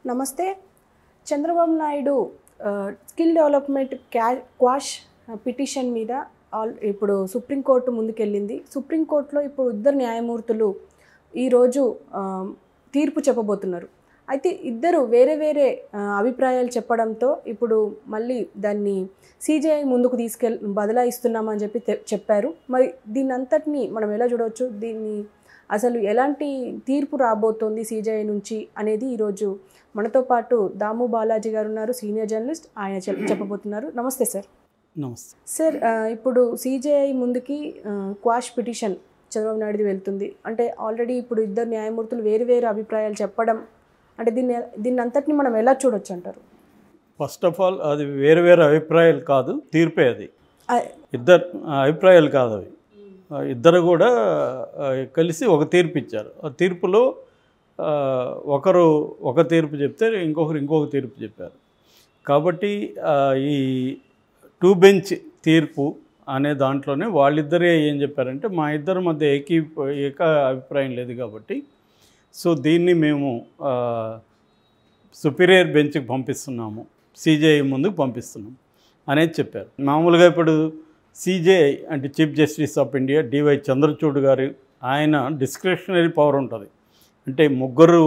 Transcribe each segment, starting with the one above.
నమస్తే. Chandrababu Naidu skill development quash petition మీద ఇప్పుడు సుప్రీంకోర్టు ముందుకెళ్ళింది. సుప్రీంకోర్టులో ఇప్పుడు ఇద్దరు న్యాయమూర్తులు ఈరోజు తీర్పు చెప్పబోతున్నారు. అయితే ఇద్దరు వేరే వేరే అభిప్రాయాలు చెప్పడంతో ఇప్పుడు మళ్ళీ దాన్ని సిజేఐ ముందుకు బదలాయిస్తున్నామని చెప్పారు. మరి దీన్ని అంతటినీ మనం ఎలా చూడవచ్చు, దీన్ని అసలు ఎలాంటి తీర్పు రాబోతోంది సిజేఐ నుంచి అనేది ఈరోజు మనతో పాటు దాము బాలాజీ గారు ఉన్నారు, సీనియర్ జర్నలిస్ట్. ఆయన చెప్పబోతున్నారు. నమస్తే సార్. నమస్తే సార్. ఇప్పుడు సిజేఐ ముందుకి క్వాష్ పిటిషన్ చంద్రబాబు నాయుడుది వెళ్తుంది. అంటే ఆల్రెడీ ఇప్పుడు ఇద్దరు న్యాయమూర్తులు వేరు వేరు అభిప్రాయాలు చెప్పడం, అంటే దీన్ని అంతటిని మనం ఎలా చూడొచ్చు అంటారు? ఫస్ట్ ఆఫ్ ఆల్ అది వేరు వేరు అభిప్రాయాలు కాదు, తీర్పే. అది ఇద్దరు అభిప్రాయాలు కాదు, అవి ఇద్దరు కూడా కలిసి ఒక తీర్పు ఇచ్చారు. ఆ తీర్పులో ఒకరు ఒక తీర్పు చెప్తే ఇంకొకరు ఇంకొక తీర్పు చెప్పారు. కాబట్టి ఈ 2 బెంచ్ తీర్పు అనే దాంట్లోనే వాళ్ళిద్దరే ఏం చెప్పారంటే, మా ఇద్దరి మధ్య ఏక అభిప్రాయం లేదు కాబట్టి సో దీన్ని మేము సుపీరియర్ బెంచ్కి పంపిస్తున్నాము, సిజేఐ ముందుకు పంపిస్తున్నాం అనేది చెప్పారు. మామూలుగా ఇప్పుడు సిజేఐ అంటే chief justice of India DY Chandrachud garu, ఆయన డిస్క్రిషనరీ పవర్ ఉంటుంది. అంటే ముగ్గురు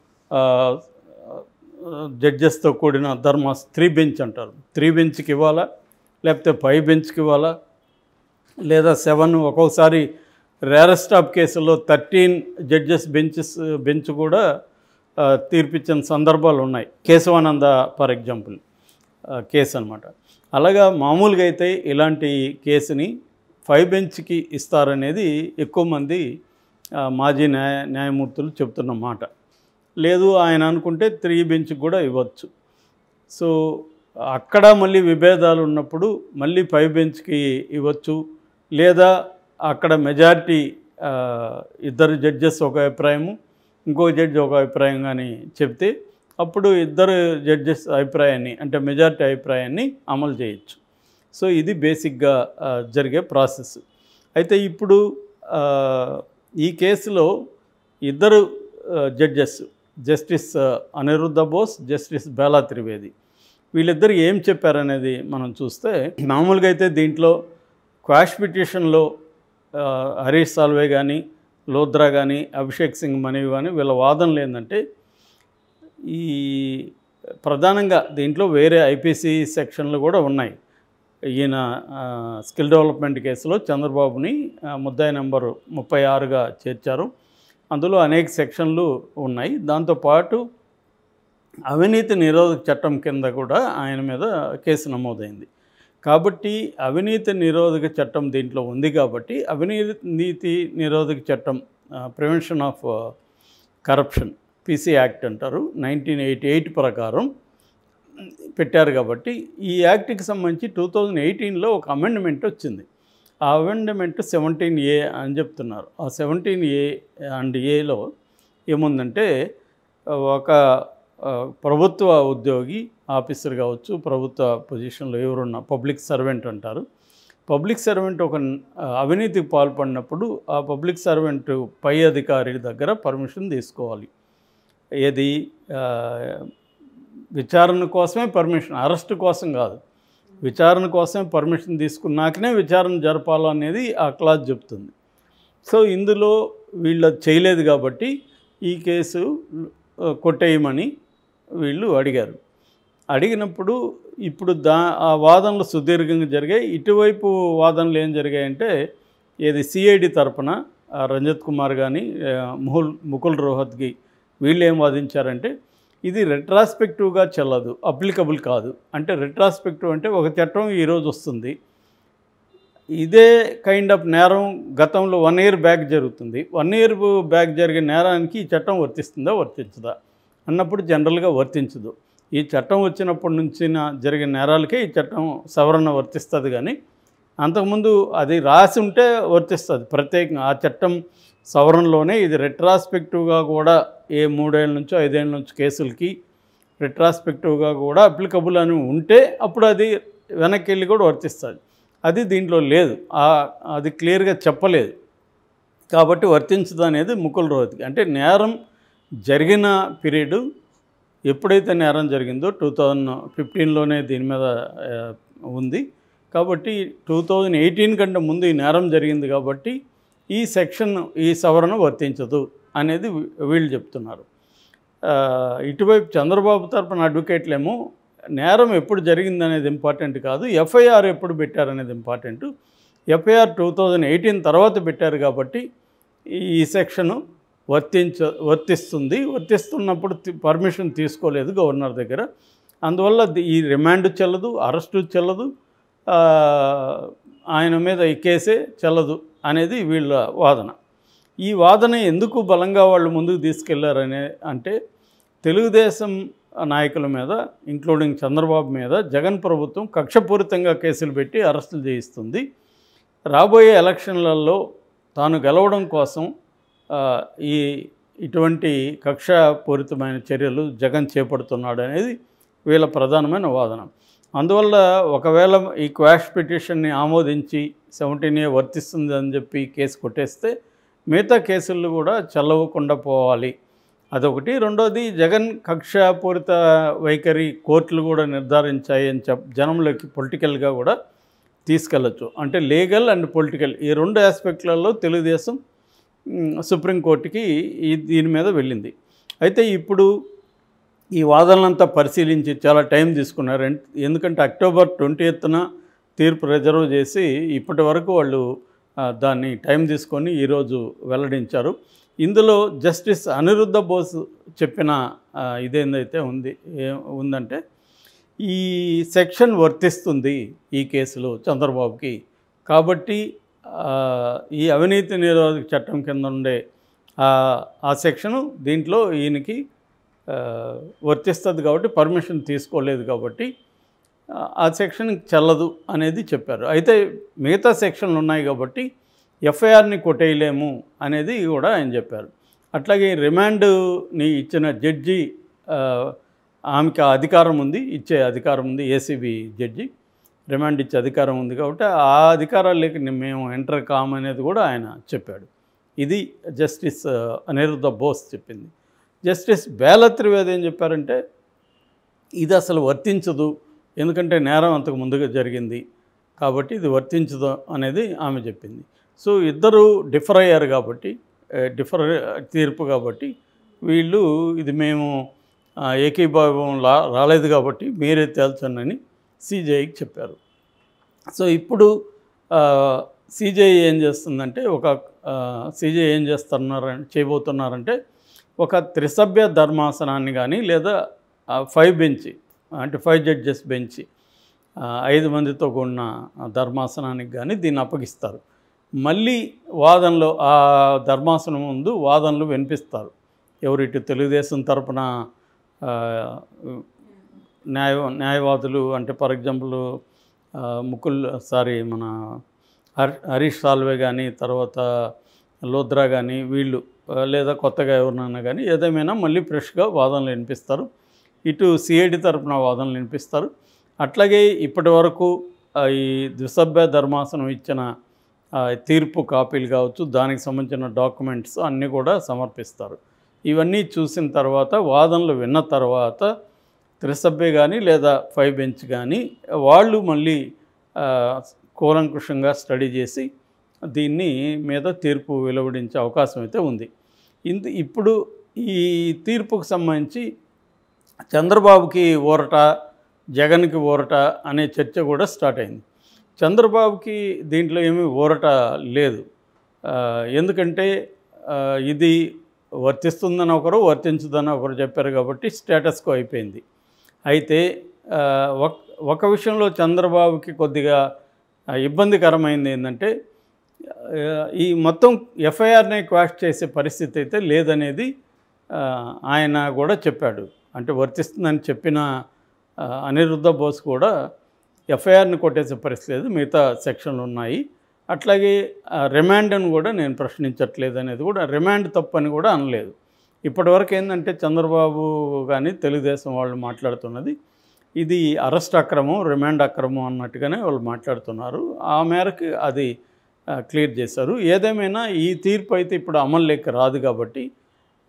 జడ్జెస్తో కూడిన ధర్మాస్ 3 బెంచ్ అంటారు. 3 బెంచ్కి ఇవ్వాలా, లేకపోతే 5 బెంచ్కి ఇవ్వాలా, లేదా 7, ఒక్కొక్కసారి రేరెస్ట్ ఆఫ్ కేసుల్లో 13 జడ్జెస్ బెంచ్ కూడా తీర్పిచ్చిన సందర్భాలు ఉన్నాయి. కేశవానంద ఫర్ ఎగ్జాంపుల్ కేసు అనమాట. అలాగా మామూలుగా అయితే ఇలాంటి కేసుని 5 బెంచ్కి ఇస్తారనేది ఎక్కువ మంది మాజీ న్యాయమూర్తులు చెప్తున్న మాట. లేదు ఆయన అనుకుంటే 3 బెంచ్కి కూడా ఇవ్వచ్చు. సో అక్కడ మళ్ళీ విభేదాలు ఉన్నప్పుడు మళ్ళీ 5 బెంచ్కి ఇవ్వచ్చు. లేదా అక్కడ మెజారిటీ ఇద్దరు జడ్జెస్ ఒక అభిప్రాయము, ఇంకో జడ్జి ఒక అభిప్రాయం కానీ చెప్తే అప్పుడు ఇద్దరు జడ్జెస్ అభిప్రాయాన్ని, అంటే మెజారిటీ అభిప్రాయాన్ని అమలు చేయొచ్చు. సో ఇది బేసిక్గా జరిగే ప్రాసెస్. అయితే ఇప్పుడు ఈ కేసులో ఇద్దరు judges, justice Aniruddha Bose, justice Bela Trivedi, వీళ్ళిద్దరు ఏం చెప్పారనేది మనం చూస్తే, మామూలుగా అయితే దీంట్లో క్వాష్ పిటిషన్లో హరీష్ సాల్వే కానీ, లోద్రా కానీ, అభిషేక్ సింగ్ మనీ కానీ వీళ్ళ వాదనలు ఏంటంటే, ఈ ప్రధానంగా దీంట్లో వేరే ఐపీసీ సెక్షన్లు కూడా ఉన్నాయి. ఈయన స్కిల్ డెవలప్మెంట్ కేసులో చంద్రబాబుని ముద్దాయి నెంబరు 36గా చేర్చారు. అందులో అనేక సెక్షన్లు ఉన్నాయి. దాంతోపాటు అవినీతి నిరోధక చట్టం కింద కూడా ఆయన మీద కేసు నమోదైంది. కాబట్టి అవినీతి నిరోధక చట్టం దీంట్లో ఉంది. కాబట్టి అవినీతి నిరోధక చట్టం, prevention of corruption, PC act అంటారు, 1988 ప్రకారం పెట్టారు. కాబట్టి ఈ యాక్ట్కి సంబంధించి 2018లో ఒక అమెండ్మెంట్ వచ్చింది. ఆ అమెండ్మెంట్ 17A అని చెప్తున్నారు. ఆ 17A అండ్ ఏలో ఏముందంటే, ఒక ప్రభుత్వ ఉద్యోగి, ఆఫీసర్ కావచ్చు, ప్రభుత్వ పొజిషన్లో ఎవరున్నా, పబ్లిక్ సర్వెంట్ అంటారు. పబ్లిక్ సర్వెంట్ ఒక అవినీతికి పాల్పడినప్పుడు ఆ పబ్లిక్ సర్వెంట్ పై అధికారి దగ్గర పర్మిషన్ తీసుకోవాలి. ఏది విచారణ కోసమే పర్మిషన్, అరెస్ట్ కోసం కాదు, విచారణ కోసమే పర్మిషన్ తీసుకున్నాకనే విచారణ జరపాలనేది ఆ క్లాజ్ చెప్తుంది. సో ఇందులో వీళ్ళు చేయలేదు కాబట్టి ఈ కేసు కొట్టేయమని వీళ్ళు అడిగారు. అడిగినప్పుడు ఇప్పుడు ఆ వాదనలు సుదీర్ఘంగా జరిగాయి. ఇటువైపు వాదనలు ఏం జరిగాయంటే, ఏది సిఐడి తరపున రంజిత్ కుమార్ కానీ, ముకుల్ రోహత్గి వీళ్ళు ఏం వాదించారంటే, ఇది రెట్రాస్పెక్టివ్గా చెల్లదు, అప్లికబుల్ కాదు. అంటే రెట్రాస్పెక్టివ్ అంటే ఒక చట్టం ఈరోజు వస్తుంది, ఇదే కైండ్ ఆఫ్ నేరం గతంలో 1 year బ్యాక్ జరుగుతుంది, 1 year బ్యాక్ జరిగే నేరానికి ఈ చట్టం వర్తిస్తుందా వర్తించదా అన్నప్పుడు జనరల్గా వర్తించదు. ఈ చట్టం వచ్చినప్పటి నుంచి జరిగే నేరాలకే ఈ చట్టం సవరణ వర్తిస్తుంది. కానీ అంతకుముందు అది రాసి ఉంటే వర్తిస్తుంది ప్రత్యేకంగా. ఆ చట్టం సవరణలోనే ఇది రెట్రాస్పెక్టివ్గా కూడా ఏ 3 ఏళ్ళ నుంచో 5 ఏళ్ళ నుంచి కేసులకి రెట్రాస్పెక్టివ్గా కూడా అప్లికబుల్ అని ఉంటే అప్పుడు అది వెనక్కి వెళ్ళి కూడా వర్తిస్తుంది. అది దీంట్లో లేదు, అది క్లియర్గా చెప్పలేదు. కాబట్టి వర్తించదు అనేది ముకుల్ రోహత్గి. అంటే నేరం జరిగిన పీరియడ్ ఎప్పుడైతే నేరం జరిగిందో 2015లోనే దీని మీద ఉంది. కాబట్టి 2018 కంటే ముందు ఈ నేరం జరిగింది కాబట్టి ఈ సవరణ వర్తించదు అనేది వీళ్ళు చెప్తున్నారు. ఇటువైపు చంద్రబాబు తరపున అడ్వకేట్లేమో నేరం ఎప్పుడు జరిగింది అనేది ఇంపార్టెంట్ కాదు, ఎఫ్ఐఆర్ ఎప్పుడు పెట్టారనేది ఇంపార్టెంట్. ఎఫ్ఐఆర్ 2018 తర్వాత పెట్టారు కాబట్టి ఈ సెక్షను వర్తిస్తున్నప్పుడు పర్మిషన్ తీసుకోలేదు గవర్నర్ దగ్గర. అందువల్ల ఈ రిమాండ్ చెల్లదు, అరెస్టు చెల్లదు, ఆయన మీద ఈ కేసే చెల్లదు అనేది వీళ్ళ వాదన. ఈ వాదన ఎందుకు బలంగా వాళ్ళు ముందుకు తీసుకెళ్లారనే అంటే తెలుగుదేశం నాయకుల మీద ఇంక్లూడింగ్ చంద్రబాబు మీద జగన్ ప్రభుత్వం కక్షపూరితంగా కేసులు పెట్టి అరెస్టులు చేయిస్తుంది. రాబోయే ఎలక్షన్లలో తాను గెలవడం కోసం ఇటువంటి కక్షపూరితమైన చర్యలు జగన్ చేపడుతున్నాడు అనేది వీళ్ళ ప్రధానమైన వాదన. అందువల్ల ఒకవేళ ఈ క్వాష్ పిటిషన్ని ఆమోదించి 17A వర్తిస్తుంది అని చెప్పి కేసు కొట్టేస్తే మిగతా కేసులు కూడా చెల్లవకుండా పోవాలి, అదొకటి. రెండోది జగన్ కక్షపూరిత వైఖరి కోర్టులు కూడా నిర్ధారించాయి అని జనంలోకి పొలిటికల్గా కూడా తీసుకెళ్ళచ్చు. అంటే లీగల్ అండ్ పొలిటికల్ ఈ రెండు ఆస్పెక్ట్లలో తెలుగుదేశం సుప్రీంకోర్టుకి దీని మీద వెళ్ళింది. అయితే ఇప్పుడు ఈ వాదనలంతా పరిశీలించి చాలా టైం తీసుకున్నారు. ఎందుకంటే అక్టోబర్ 20న తీర్పు రిజర్వ్ చేసి ఇప్పటి వరకు వాళ్ళు దాన్ని టైం తీసుకొని ఈరోజు వెల్లడించారు. ఇందులో జస్టిస్ అనిరుద్ధ బోస్ చెప్పిన ఇదేందైతే ఉందంటే ఈ సెక్షన్ వర్తిస్తుంది ఈ కేసులో చంద్రబాబుకి, కాబట్టి ఈ అవినీతి నిరోధక చట్టం కింద ఉండే ఆ సెక్షను దీంట్లో ఈయనకి వర్తిస్తుంది కాబట్టి పర్మిషన్ తీసుకోలేదు కాబట్టి ఆ సెక్షన్ చెల్లదు అనేది చెప్పారు. అయితే మిగతా సెక్షన్లు ఉన్నాయి కాబట్టి ఎఫ్ఐఆర్ని కొట్టేయలేము అనేది కూడా ఆయన చెప్పారు. అట్లాగే రిమాండ్ని ఇచ్చిన జడ్జి ఆమెకి అధికారం ఉంది, ఇచ్చే అధికారం ఉంది, ఏసీబీ జడ్జి రిమాండ్ ఇచ్చే అధికారం ఉంది కాబట్టి ఆ అధికారాలకి మేము ఎంటర్ కామనేది కూడా ఆయన చెప్పాడు. ఇది జస్టిస్ అనిరుద్ధ బోస్ చెప్పింది. జస్టిస్ బేల త్రివేది ఏం చెప్పారంటే ఇది అసలు వర్తించదు, ఎందుకంటే నేరం అంతకు ముందుగా జరిగింది కాబట్టి ఇది వర్తించదు అనేది ఆమె చెప్పింది. సో ఇద్దరు డిఫర్ అయ్యారు కాబట్టి తీర్పు కాబట్టి వీళ్ళు ఇది మేము ఏకీభావం రాలేదు కాబట్టి మీరే తేల్చండి సిజేఐకి చెప్పారు. సో ఇప్పుడు సిజేఐ ఏం చేస్తుందంటే సిజేఐ ఏం చేయబోతున్నారంటే ఒక త్రిసభ్య ధర్మాసనాన్ని కానీ లేదా 5 బెంచ్ అంటే 5 జడ్జెస్ బెంచ్ 5 మందితో కూడిన ధర్మాసనానికి కానీ దీన్ని అప్పగిస్తారు. మళ్ళీ వాదనలో ఆ ధర్మాసనం ముందు వాదనలు వినిపిస్తారు. ఎవరిటు తెలుగుదేశం తరపున న్యాయవాదులు అంటే ఫర్ ఎగ్జాంపుల్ మన హరీష్ సాల్వే కానీ తర్వాత లోద్రా కానీ వీళ్ళు లేదా కొత్తగా ఎవరినైనా కానీ ఏదేమైనా మళ్ళీ ఫ్రెష్గా వాదనలు వినిపిస్తారు. ఇటు సిఐడి తరపున వాదనలు వినిపిస్తారు. అట్లాగే ఇప్పటి వరకు ఈ ద్విసభ్య ధర్మాసనం ఇచ్చిన తీర్పు కాపీలు కావచ్చు, దానికి సంబంధించిన డాక్యుమెంట్స్ అన్నీ కూడా సమర్పిస్తారు. ఇవన్నీ చూసిన తర్వాత వాదనలు విన్న తర్వాత త్రిసభ్య కానీ లేదా 5 బెంచ్ కానీ వాళ్ళు మళ్ళీ కూలంకుషంగా స్టడీ చేసి దీన్ని మీద తీర్పు వెలువడించే అవకాశం అయితే ఉంది. ఇప్పుడు ఈ తీర్పుకు సంబంధించి చంద్రబాబుకి ఊరట, జగన్కి ఊరట అనే చర్చ కూడా స్టార్ట్ అయింది. చంద్రబాబుకి దీంట్లో ఏమీ ఊరట లేదు. ఎందుకంటే ఇది వర్తిస్తుందని ఒకరు, వర్తించదని ఒకరు చెప్పారు కాబట్టి స్టేటస్ కో అయిపోయింది. అయితే ఒక విషయంలో చంద్రబాబుకి కొద్దిగా ఇబ్బందికరమైంది ఏంటంటే ఈ మొత్తం ఎఫ్ఐఆర్ని క్వాష్ చేసే పరిస్థితి అయితే లేదనేది ఆయన కూడా చెప్పాడు. అంటే వర్తిస్తుందని చెప్పిన అనిరుద్ధ బోస్ కూడా ఎఫ్ఐఆర్ని కొట్టేసే పరిస్థితి లేదు, మిగతా సెక్షన్లు ఉన్నాయి. అట్లాగే రిమాండ్ను కూడా నేను ప్రశ్నించట్లేదు అనేది కూడా, రిమాండ్ తప్పని కూడా అనలేదు. ఇప్పటివరకు ఏంటంటే చంద్రబాబు కానీ తెలుగుదేశం వాళ్ళు మాట్లాడుతున్నది ఇది అరెస్ట్ అక్రమం, రిమాండ్ అక్రమం అన్నట్టుగానే వాళ్ళు మాట్లాడుతున్నారు. ఆ మేరకు అది క్లియర్ చేశారు. ఏదేమైనా ఈ తీర్పు అయితే ఇప్పుడు అమల్లోకి రాదు కాబట్టి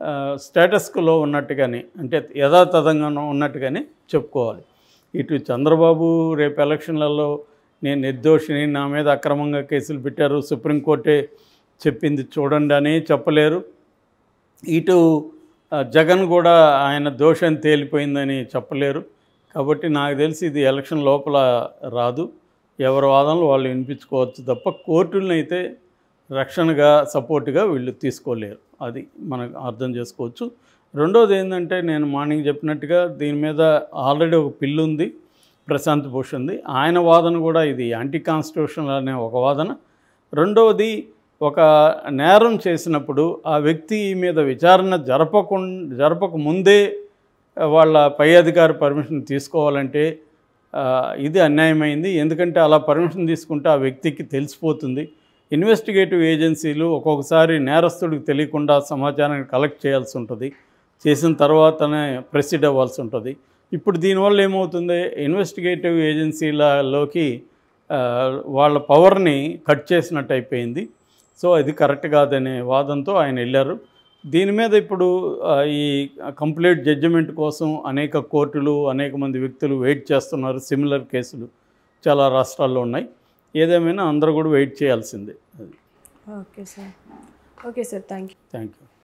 స్టేటస్లో ఉన్నట్టుగానే అంటే యథాతథంగా ఉన్నట్టుగానే చెప్పుకోవాలి. ఇటు చంద్రబాబు రేపు ఎలక్షన్లలో నేను నిర్దోషిని, నా మీద అక్రమంగా కేసులు పెట్టారు, సుప్రీంకోర్టే చెప్పింది చూడండి అని చెప్పలేరు. ఇటు జగన్ కూడా ఆయన దోషం తేలిపోయిందని చెప్పలేరు. కాబట్టి నాకు తెలిసి ఇది ఎలక్షన్ లోపల రాదు. ఎవరి వాదనలు వాళ్ళు వినిపించుకోవచ్చు తప్ప కోర్టులను అయితే రక్షణగా సపోర్ట్గా వీళ్ళు తీసుకోలేరు. అది మనకు అర్థం చేసుకోవచ్చు. రెండోది ఏంటంటే నేను మార్నింగ్ చెప్పినట్టుగా దీని మీద ఆల్రెడీ ఒక పిల్లు ఉంది, ప్రశాంత్ భూషణ్ది. ఆయన వాదన కూడా ఇది యాంటీ కాన్స్టిట్యూషనల్ అనే ఒక వాదన. రెండవది ఒక నేరం చేసినప్పుడు ఆ వ్యక్తి మీద విచారణ జరపక ముందే వాళ్ళ పై అధికారి పర్మిషన్ తీసుకోవాలంటే ఇది అన్యాయమైంది. ఎందుకంటే అలా పర్మిషన్ తీసుకుంటే ఆ వ్యక్తికి తెలిసిపోతుంది. ఇన్వెస్టిగేటివ్ ఏజెన్సీలు ఒక్కొక్కసారి నేరస్తుడికి తెలియకుండా సమాచారాన్ని కలెక్ట్ చేయాల్సి ఉంటుంది, చేసిన తర్వాతనే ప్రొసీడ్ అవ్వాల్సి ఉంటుంది. ఇప్పుడు దీనివల్ల ఏమవుతుంది, ఇన్వెస్టిగేటివ్ ఏజెన్సీలలోకి వాళ్ళ పవర్ని కట్ చేసినట్టు అయిపోయింది. సో అది కరెక్ట్ కాదనే వాదంతో ఆయన వెళ్ళారు. దీని మీద ఇప్పుడు ఈ కంప్లీట్ జడ్జిమెంట్ కోసం అనేక కోర్టులు, అనేక మంది వ్యక్తులు వెయిట్ చేస్తున్నారు. సిమిలర్ కేసులు చాలా రాష్ట్రాల్లో ఉన్నాయి. ఏదేమైనా అందరూ కూడా వెయిట్ చేయాల్సిందే. Okay sir. Okay sir, thank you. Thank you.